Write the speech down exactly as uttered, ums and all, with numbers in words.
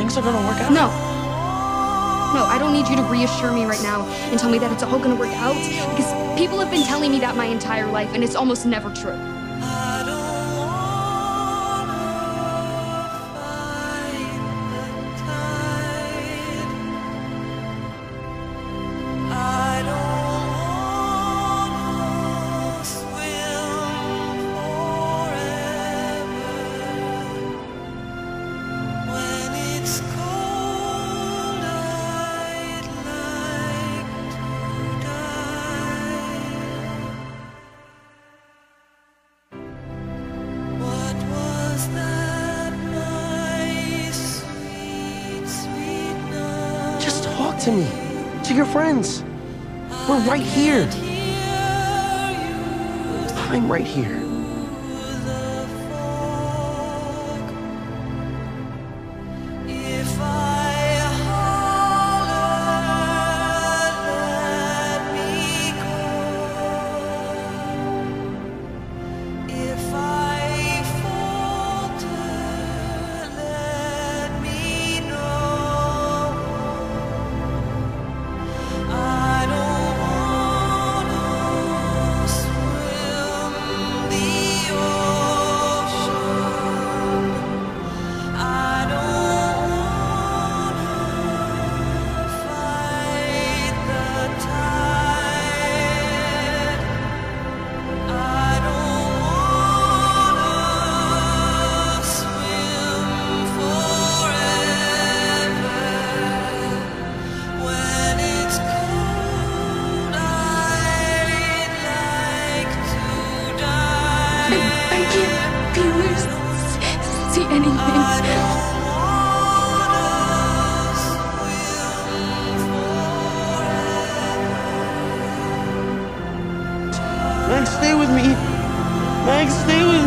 things are gonna work out. No. No, I don't need you to reassure me right now and tell me that it's all gonna work out, because people have been telling me that my entire life, and it's almost never true. To me, to your friends. We're right here. I'm right here. Max, stay with me. Max, stay with me.